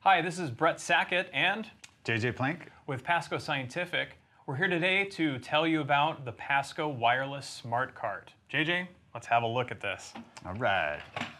Hi, this is Brett Sackett and JJ Plank with PASCO Scientific. We're here today to tell you about the PASCO wireless smart cart. JJ, let's have a look at this. All right.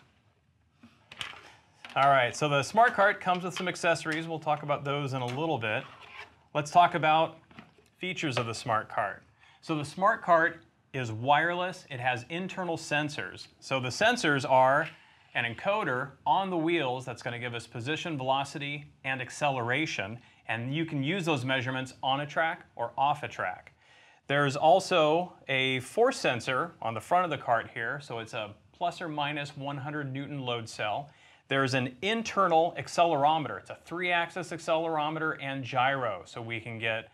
All right, so the smart cart comes with some accessories. We'll talk about those in a little bit. Let's talk about features of the smart cart. So the smart cart is wireless. It has internal sensors. So the sensors are an encoder on the wheels that's going to give us position, velocity, and acceleration. And you can use those measurements on a track or off a track. There's also a force sensor on the front of the cart here. So it's a plus or minus 100 Newton load cell. There's an internal accelerometer. It's a 3-axis accelerometer and gyro. So we can get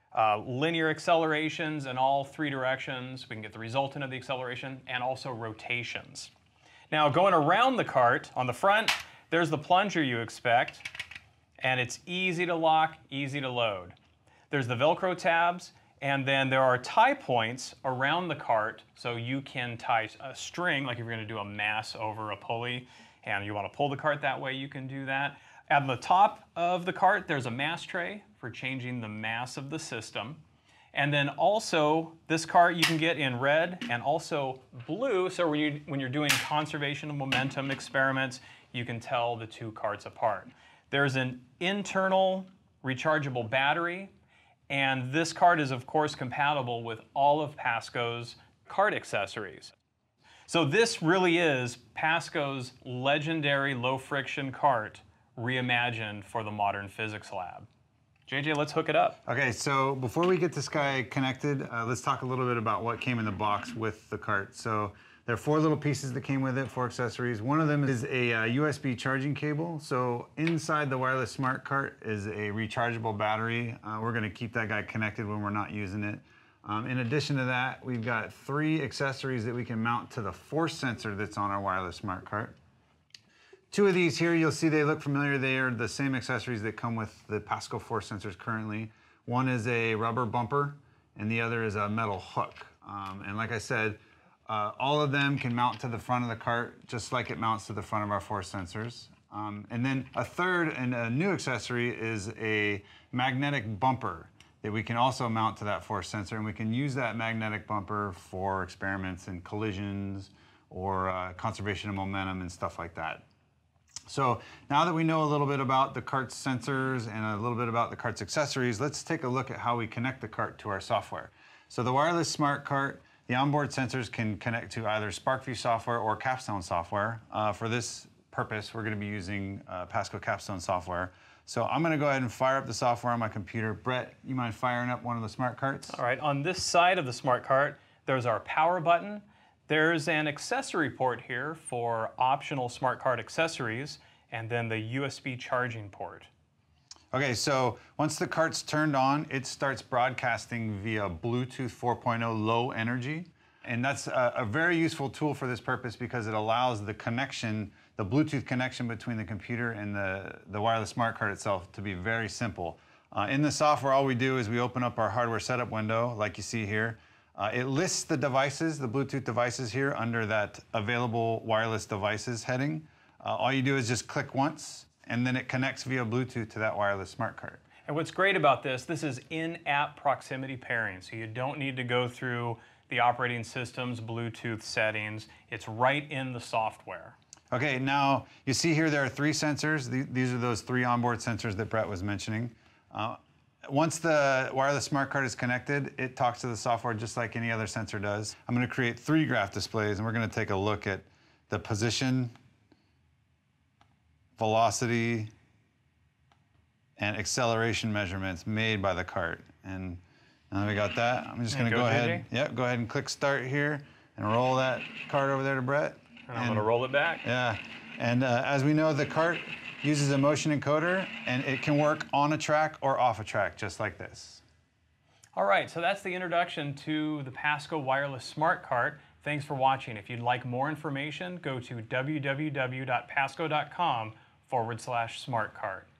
linear accelerations in all 3 directions. We can get the resultant of the acceleration and also rotations. Now going around the cart, on the front, there's the plunger you expect, and it's easy to lock, easy to load. There's the Velcro tabs, and then there are tie points around the cart, so you can tie a string, like if you're going to do a mass over a pulley, and you want to pull the cart that way, you can do that. At the top of the cart, there's a mass tray for changing the mass of the system. And then also, this cart you can get in red and also blue, so when you're doing conservation of momentum experiments, you can tell the 2 carts apart. There's an internal rechargeable battery, and this cart is of course compatible with all of PASCO's cart accessories. So this really is PASCO's legendary low-friction cart reimagined for the modern physics lab. JJ, let's hook it up. Okay, so before we get this guy connected, let's talk a little bit about what came in the box with the cart. So there are 4 little pieces that came with it, 4 accessories. One of them is a USB charging cable. So inside the wireless smart cart is a rechargeable battery. We're gonna keep that guy connected when we're not using it. In addition to that, we've got 3 accessories that we can mount to the force sensor that's on our wireless smart cart. 2 of these here, you'll see they look familiar. They are the same accessories that come with the PASCO force sensors currently. One is a rubber bumper, and the other is a metal hook. And like I said, all of them can mount to the front of the cart, just like it mounts to the front of our force sensors. And then a third and a new accessory is a magnetic bumper that we can also mount to that force sensor, and we can use that magnetic bumper for experiments in collisions or conservation of momentum and stuff like that. So now that we know a little bit about the cart's sensors and a little bit about the cart's accessories, let's take a look at how we connect the cart to our software. So the wireless smart cart, the onboard sensors can connect to either SparkView software or Capstone software. For this purpose, we're going to be using PASCO Capstone software. So I'm going to go ahead and fire up the software on my computer. Brett, you mind firing up one of the smart carts? All right, on this side of the smart cart, there's our power button. There's an accessory port here for optional smart cart accessories, and then the USB charging port. Okay, so once the cart's turned on, it starts broadcasting via Bluetooth 4.0 low energy. And that's a very useful tool for this purpose because it allows the connection, the Bluetooth connection between the computer and the wireless smart cart itself to be very simple. In the software, all we do is we open up our hardware setup window, like you see here. It lists the devices, the Bluetooth devices here under that available wireless devices heading. All you do is just click once, and then it connects via Bluetooth to that wireless smart cart. And what's great about this is in-app proximity pairing, so you don't need to go through the operating system's Bluetooth settings. It's right in the software. Okay, now you see here there are 3 sensors. These are those 3 onboard sensors that Brett was mentioning. Once the wireless smart cart is connected, it talks to the software just like any other sensor does. I'm going to create 3 graph displays, and we're going to take a look at the position, velocity, and acceleration measurements made by the cart. And now that we got that, I'm just going to go ahead. Yep, go ahead and click start here and roll that cart over there to Brett. And I'm going to roll it back. Yeah, and as we know, the cart uses a motion encoder, and it can work on a track or off a track, just like this. All right, so that's the introduction to the PASCO wireless smart cart. Thanks for watching. If you'd like more information, go to www.pasco.com/smartcart.